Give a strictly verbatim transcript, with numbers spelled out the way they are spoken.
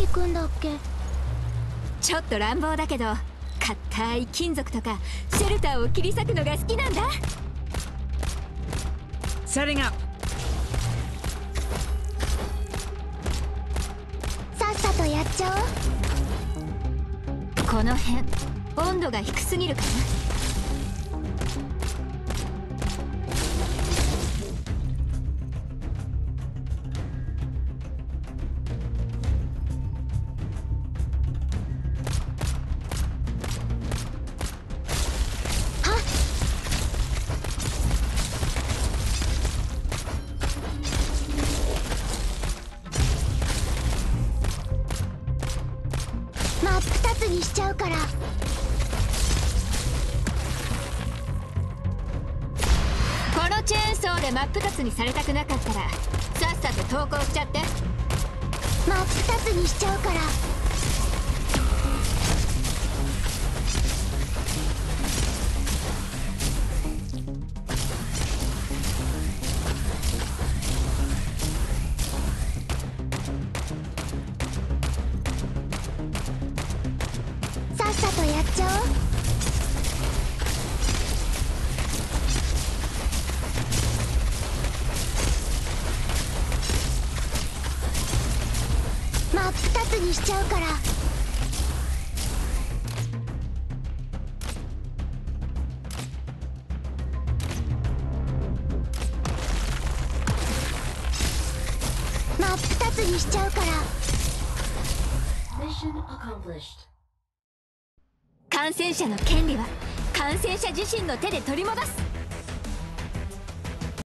行くんだっけ？ ちょっと乱暴だけど硬い金属とかシェルターを切り裂くのが好きなんだ。 Setting up. さっさとやっちゃおう。 この辺温度が低すぎるかな。 真っ二つにしちゃうから。 このチェーンソーで真っ二つにされたくなかったらさっさと投降しちゃって。 真っ二つにしちゃうから。さっさとやっちゃおう。真っ二つにしちゃうから。真っ二つにしちゃうから。 感染者の権利は感染者自身の手で取り戻す。